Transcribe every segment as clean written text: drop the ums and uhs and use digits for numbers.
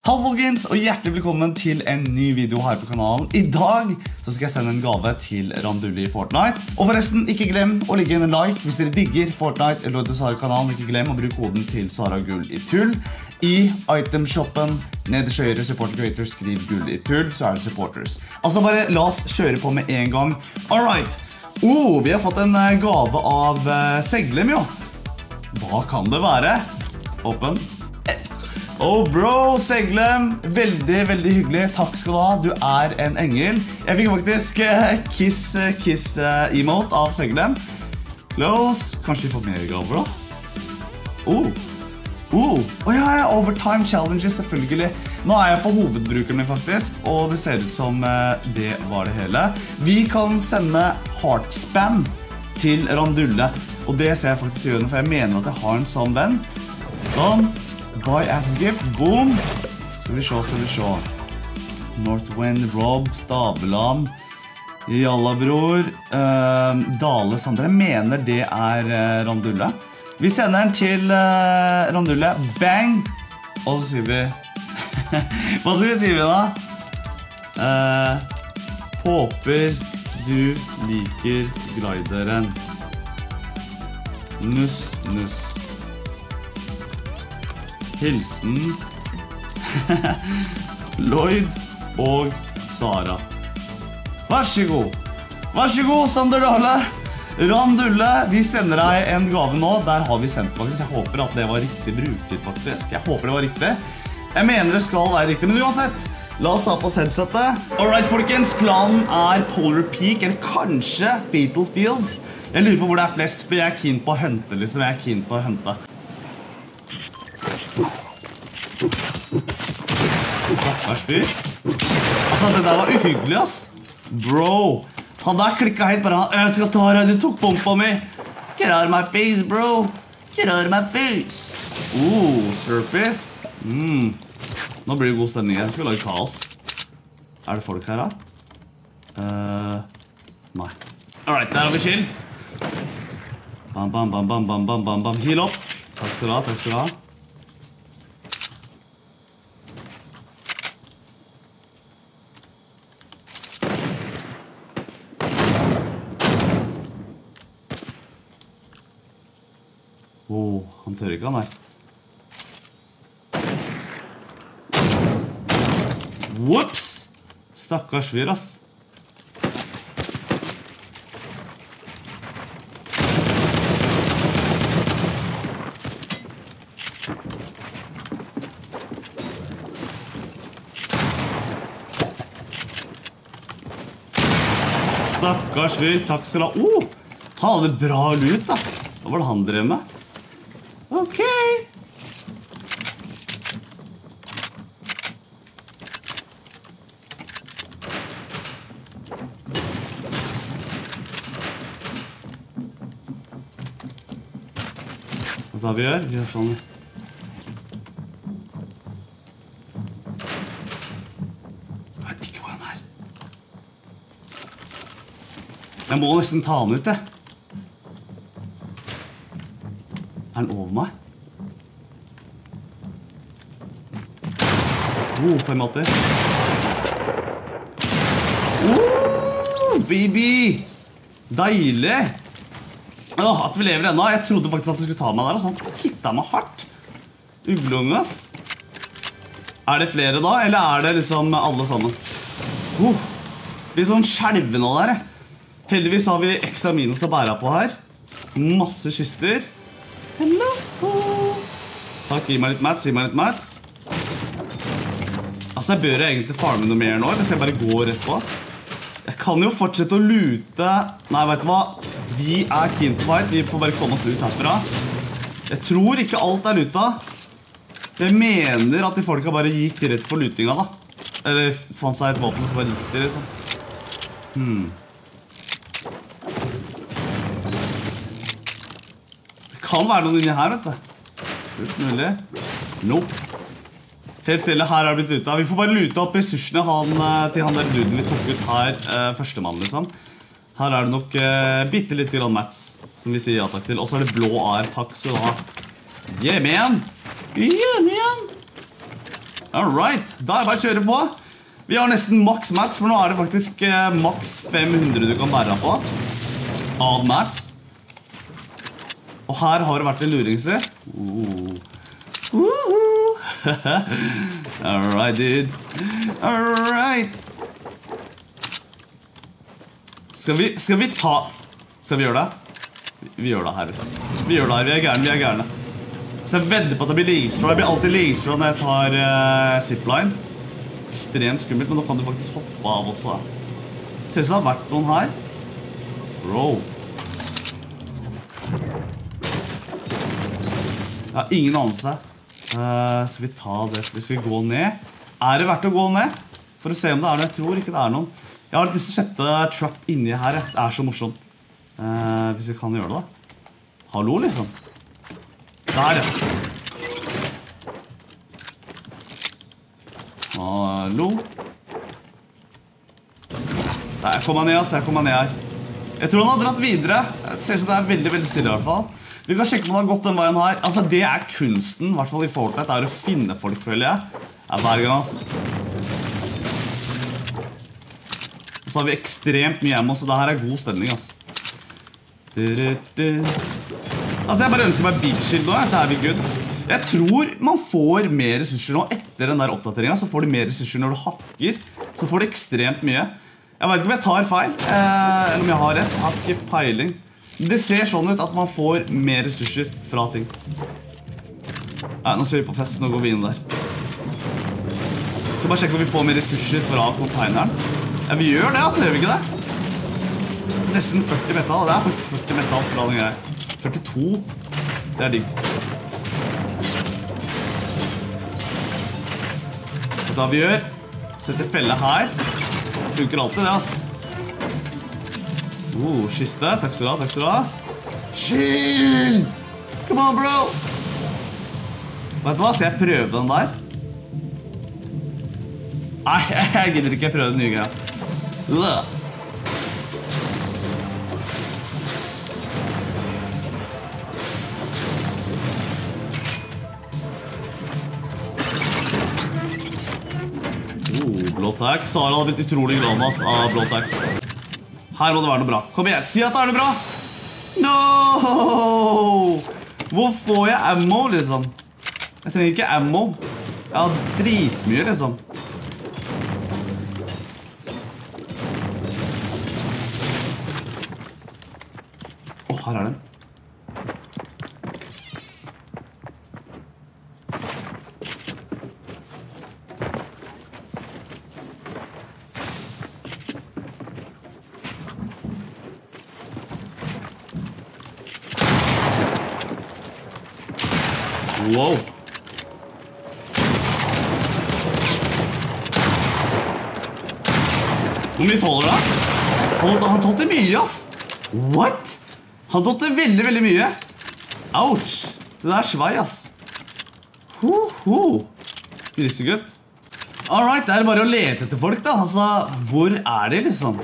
Hallo folkens, og hjertelig velkommen til en ny video her på kanalen. I dag så skal jeg sende en gave til Randulli i Fortnite. Og forresten, ikke glem å legge inn en like hvis dere digger Fortnite eller til Sara-kanalen. Ikke glem å bruke koden til Sara Gull i tull. I itemshoppen, nederst høyre supporter creator, skriv Gull i tull, så er det supporters. Altså bare la oss kjøre på med en gang. Alright, vi har fått en gave av Seglem, jo. Hva kan det være? Åpen. Oh bro, Seglem, veldig hyggelig, takk skal du ha, du er en engel. Jeg fikk faktisk kiss emote av Seglem. Close, kanskje vi får mer gaver da? Ja, overtime challenges selvfølgelig. Nå er jeg på hovedbrukeren min faktisk, og det ser ut som det var det hele. Vi kan sende heartspan til Randulle, og det ser jeg faktisk gjøre, for jeg mener at jeg har en sånn venn. Sånn. Buy as gift, boom. Skal vi se. Northwind, Rob, Stabeland, Jalla bror, Dale Sander. Jeg mener det er Randulle. Vi sender den til Randulle. Bang! Og så sier vi... Hva skal vi si da? Håper du liker glideren. Nuss. Hilsen Lloyd og Sara. Vær så god, Sander Dale. Randulle, vi sender deg en gave nå. Der har vi sendt faktisk. Jeg håper at det var riktig bruket faktisk. Jeg håper det var riktig. Jeg mener det skal være riktig, men uansett, la oss ta på oss headsetet. Alright folkens, planen er Polar Peak, eller kanskje Fatal Fields. Jeg lurer på hvor det er flest, for jeg er keen på å hunte liksom. Stakkars fyr. Altså, det der var uhyggelig, ass. Bro, han der klikket helt bare. Jeg skal ta deg, du tok bompa mi. Get out of my face, bro. Get out of my face. Surface. Nå blir det god stemning igjen. Skal vi lage kaos? Er det folk her, da? Nei. Alright, der har vi skill. Bam. Heal opp. Takk skal du ha. Han tør ikke han her. Whoops! Stakkars fyr, ass. Stakkars fyr, takk skal du ha. Han hadde bra lut, da. Hva var det han drev med? Ok. Hva vi gjør? Vi gjør sånn. Jeg vet ikke hvor han er. Jeg må nesten ta han ut, det. Er han over meg? 580. Baby! Deilig! At vi lever ennå. Jeg trodde faktisk at du skulle ta meg der. Han hittet meg hardt. Uglunge, ass. Er det flere da, eller er det liksom alle sammen? Litt sånn skjelve nå der. Heldigvis har vi ekstra minus å bære på her. Masse kister. Hello. Takk, gi meg litt mats. Altså, jeg bør egentlig farme noe mer nå, eller skal jeg bare gå rett på? Jeg kan jo fortsette å lute. Nei, vet du hva? Vi er keen på fight, vi får bare komme oss ut herfra. Jeg tror ikke alt er luta. Jeg mener at de folka bare gikk rett for lutinga da. Eller fant seg et våpen som bare gikk til, liksom. Kan være noen inni her, vet du. Fullt mulig. Nope. Helt stille, her har det blitt luta. Vi får bare lute opp ressursene til han der duden vi tok ut her, førstemann liksom. Her er det nok bitte litt grann mats, som vi sier ja takk til. Og så er det blå AR, takk skal du ha. Yeah, man! Alright, da er det bare å kjøre på. Vi har nesten max mats, for nå er det faktisk max 500 du kan bære på. Av mats. Og her har det vært en luring, se. Alright, dude. Alright. Skal vi ta... Skal vi gjøre det? Vi gjør det her. Vi gjør det her, vi er gærne. Så jeg vedder på at det blir legstraw. Jeg blir alltid legstraw når jeg tar zipline. Ekstremt skummelt, men nå kan du faktisk hoppe av også. Ser ut som det har vært noen her. Bro. Jeg har ingen anelse. Skal vi ta det? Hvis vi går ned. Er det verdt å gå ned? For å se om det er noe. Jeg tror ikke det er noen. Jeg har litt lyst til å sette trap inni her. Det er så morsomt. Hvis vi kan gjøre det. Hallo, liksom. Der, ja. Hallo. Der kom han ned, ass. Jeg tror han har dratt videre. Det ser ut som det er veldig, veldig stille i hvert fall. Vi kan sjekke om han har gått den veien her. Altså, det er kunsten, i hvert fall i Fortnite, det er å finne folk, føler jeg. Det er hver gang, ass. Og så har vi ekstremt mye ammo, så det her er god stemning, ass. Altså, jeg bare ønsker meg big shield nå, så er vi good. Jeg tror man får mer ressurser nå etter den der oppdateringen, så får du mer ressurser når du hakker. Så får du ekstremt mye. Jeg vet ikke om jeg tar feil, eller om jeg har rett. Jeg har ikke peiling. Det ser sånn ut at man får mer ressurser fra ting. Nei, nå ser vi på festen og går vi inn der. Så bare sjekke om vi får mer ressurser fra containeren. Ja, vi gjør det, altså, gjør vi ikke det? Nesten 40 metal, det er faktisk 40 metal fra den greia. 42, det er digg. Vet du hva vi gjør? Setter felle her. Det funker alltid det, ass. Kiste. Takk skal du ha. Shield! Come on, bro! Vet du hva? Skal jeg prøve den der? Nei, jeg gidder ikke prøve den nye greia. Blåtakk. Sara hadde blitt utrolig glad med oss av blåtakk. Her må det være noe bra. Kom igjen, si at det er noe bra! No! Hvor får jeg ammo, liksom? Jeg trenger ikke ammo. Jeg har dritmye, liksom. Her er den. Wow. Hvor mye tåler det? Han tålte mye, ass. What? Han tålte veldig, veldig mye. Ouch. Det der er svei, ass. Grisegutt. Alright, det er bare å lete etter folk, da. Altså, hvor er de, liksom?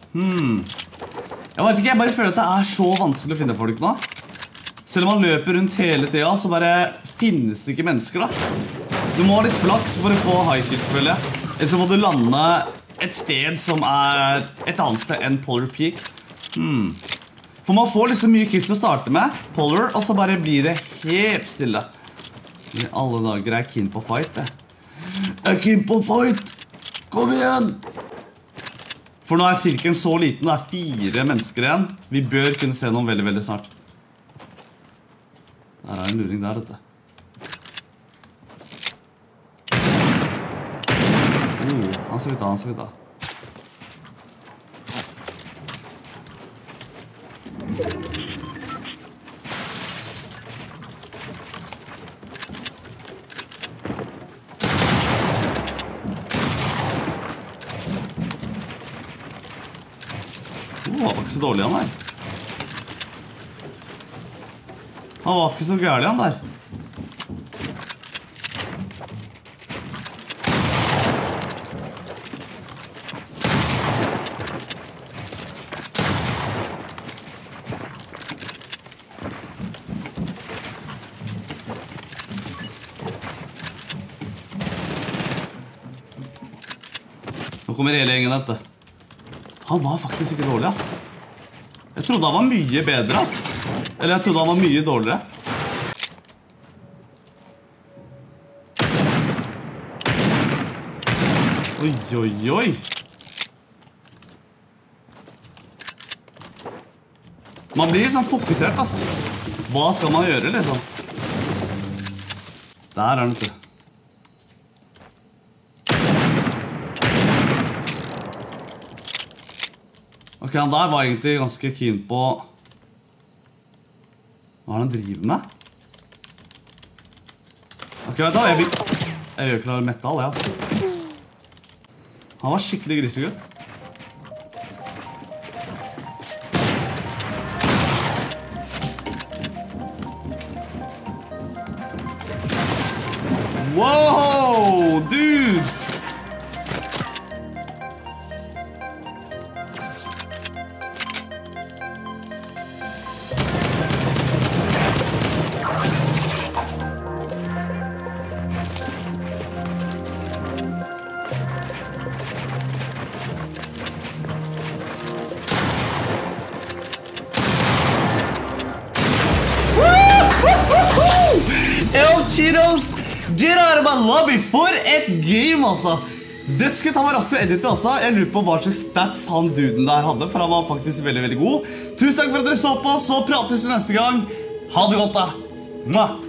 Jeg vet ikke, jeg bare føler at det er så vanskelig å finne folk nå. Selv om man løper rundt hele tida, så bare finnes det ikke mennesker, da. Du må ha litt flaks for å få high kills, føler jeg. Eller så må du lande et sted som er et annet sted enn Polar Peak. For man får liksom mye kills til å starte med, Polar, og så bare blir det helt stille. I alle dager er jeg keen på fight, det. Jeg er keen på fight! Kom igjen! For nå er sirkelen så liten, det er 4 mennesker igjen. Vi bør kunne se noen veldig, veldig snart. Der er en luring der, vet du. Han ser vidt da. Han var ikke så dårlig, han der. Han var ikke så gærlig, han der. kommer hele gjengen dette. Han var faktisk ikke dårlig, ass. Jeg trodde han var mye bedre, ass. Eller jeg trodde han var mye dårligere. Oi, oi, oi. Man blir sånn fokusert, ass. Hva skal man gjøre, liksom? Der er den, vet du. Ok, han der var egentlig ganske keen på... Hva er det han driver med? Ok, vet du, jeg gjør klar metal, ja. Han var skikkelig grisegutt. Wow, dude! El Cheetos, get out of my lobby. For et game, altså. Dødskutt, han var rask til å edite også. Jeg lurer på hva slags stats han duden der hadde, for han var faktisk veldig, veldig god. Tusen takk for at dere så på, så prates vi neste gang. Ha det godt da. Mwah.